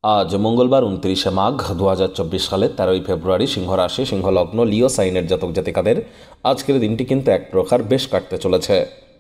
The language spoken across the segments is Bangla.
আজ মঙ্গলবার ২৯শে মাঘ ২০২৪ সালের ১৩ই ফেব্রুয়ারি, সিংহ রাশি, সিংহ লগ্ন, লিও সাইনের জাতক জাতিকাদের আজকের দিনটি কিন্তু এক প্রকার বেশ কাটতে চলেছে।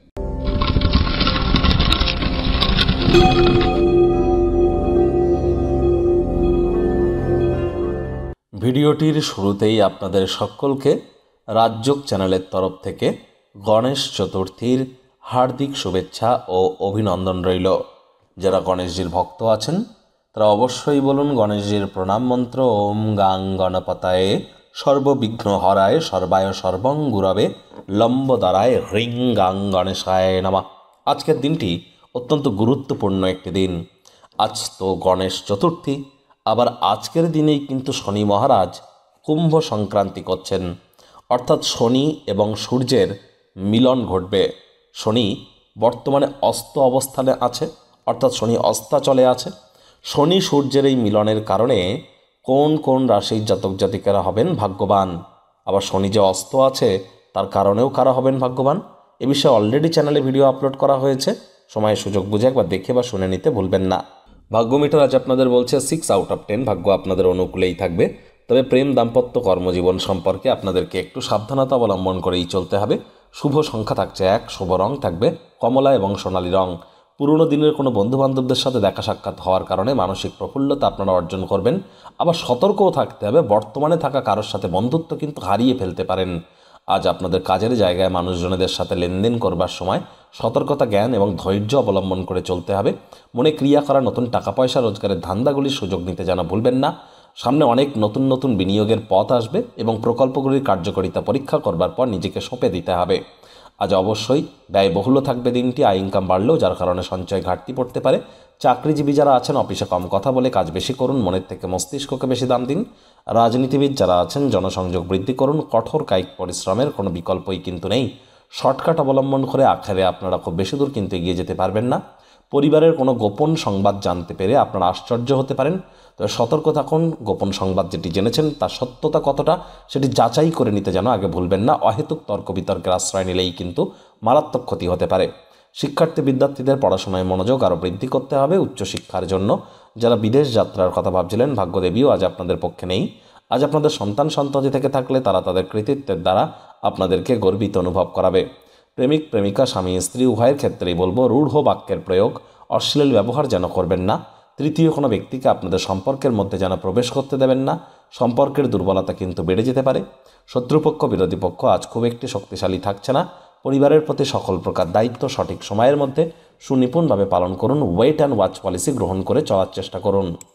ভিডিওটির শুরুতেই আপনাদের সকলকে রাজযোগ চ্যানেলের তরফ থেকে গণেশ চতুর্থীর হার্দিক শুভেচ্ছা ও অভিনন্দন রইল। যারা গণেশজির ভক্ত আছেন তারা অবশ্যই বলুন গণেশজির প্রণাম মন্ত্র ওম গাং গণপতায়ে সর্ববিঘ্ন হরায় সর্বায় সর্বং গুরবে লম্বদারায় হ্রিং গাং গণেশায় নমঃ। আজকের দিনটি অত্যন্ত গুরুত্বপূর্ণ একটি দিন। আজ তো গণেশ চতুর্থী, আবার আজকের দিনেই কিন্তু শনি মহারাজ কুম্ভ সংক্রান্তি করছেন, অর্থাৎ শনি এবং সূর্যের মিলন ঘটবে। শনি বর্তমানে অস্ত অবস্থানে আছে, অর্থাৎ শনি অস্তাচলে আছে। শনি সূর্যের এই মিলনের কারণে কোন কোন রাশির জাতক জাতিকারা হবেন ভাগ্যবান, আবার শনি যে অস্ত আছে তার কারণেও কারা হবেন ভাগ্যবান, এ বিষয়ে অলরেডি চ্যানেলে ভিডিও আপলোড করা হয়েছে। সময় সুযোগ বুঝে একবার দেখে বা শুনে নিতে ভুলবেন না। ভাগ্য মিটার আজ আপনাদের বলছে 6 আউট অফ 10, ভাগ্য আপনাদের অনুকূলেই থাকবে। তবে প্রেম, দাম্পত্য, কর্মজীবন সম্পর্কে আপনাদেরকে একটু সাবধানতা অবলম্বন করেই চলতে হবে। শুভ সংখ্যা থাকছে 1, শুভ রং থাকবে কমলা এবং সোনালী রং। পুরনো দিনের কোনো বন্ধুবান্ধবদের সাথে দেখা সাক্ষাৎ হওয়ার কারণে মানসিক প্রফুল্লতা আপনারা অর্জন করবেন। আবার সতর্কও থাকতে হবে, বর্তমানে থাকা কারোর সাথে বন্ধুত্ব কিন্তু হারিয়ে ফেলতে পারেন। আজ আপনাদের কাজের জায়গায় মানুষজনদের সাথে লেনদেন করবার সময় সতর্কতা, জ্ঞান এবং ধৈর্য অবলম্বন করে চলতে হবে। মনে ক্রিয়া করা নতুন টাকা পয়সা রোজগারের ধান্দাগুলির সুযোগ নিতে যেন ভুলবেন না। সামনে অনেক নতুন নতুন বিনিয়োগের পথ আসবে এবং প্রকল্পগুলির কার্যকারিতা পরীক্ষা করবার পর নিজেকে সঁপে দিতে হবে। আজ অবশ্যই ব্যয়বহুল থাকবে দিনটি। আয় ইনকাম বাড়লেও যার কারণে সঞ্চয় ঘাটতি পড়তে পারে। চাকরিজীবী যারা আছেন অফিসে কম কথা বলে কাজ বেশি করুন, মনের থেকে মস্তিষ্ককে বেশি দাম দিন। রাজনীতিবিদ যারা আছেন জনসংযোগ বৃদ্ধি করুন। কঠোর কায়িক পরিশ্রমের কোনো বিকল্পই কিন্তু নেই। শর্টকাট অবলম্বন করে আখেরে আপনারা খুব বেশি দূর কিন্তু এগিয়ে যেতে পারবেন না। পরিবারের কোনো গোপন সংবাদ জানতে পেরে আপনারা আশ্চর্য হতে পারেন। তবে সতর্ক থাকুন, গোপন সংবাদ যেটি জেনেছেন তার সত্যতা কতটা সেটি যাচাই করে নিতে যেন আগে ভুলবেন না। অহেতুক তর্ক বিতর্কের আশ্রয় নিলেই কিন্তু মারাত্মক ক্ষতি হতে পারে। শিক্ষার্থী বিদ্যার্থীদের পড়াশোনায় মনোযোগ আরও বৃদ্ধি করতে হবে। উচ্চশিক্ষার জন্য যারা বিদেশ যাত্রার কথা ভাবছিলেন, ভাগ্যদেবীও আজ আপনাদের পক্ষে নেই। আজ আপনাদের সন্তান সন্ততি থেকে থাকলে তারা তাদের কৃতিত্বের দ্বারা আপনাদেরকে গর্বিত অনুভব করাবে। প্রেমিক প্রেমিকা, স্বামী স্ত্রী উভয়ের ক্ষেত্রেই বলবো রূঢ় বাক্যের প্রয়োগ, অশ্লীল ব্যবহার যেন করবেন না। তৃতীয় কোনো ব্যক্তিকে আপনাদের সম্পর্কের মধ্যে যেন প্রবেশ করতে দেবেন না। সম্পর্কের দুর্বলতা কিন্তু বেড়ে যেতে পারে। শত্রুপক্ষ, বিরোধী পক্ষ আজ খুব একটি শক্তিশালী থাকছে না। পরিবারের প্রতি সকল প্রকার দায়িত্ব সঠিক সময়ের মধ্যে সুনিপুণভাবে পালন করুন। ওয়েট অ্যান্ড ওয়াচ পলিসি গ্রহণ করে চলার চেষ্টা করুন।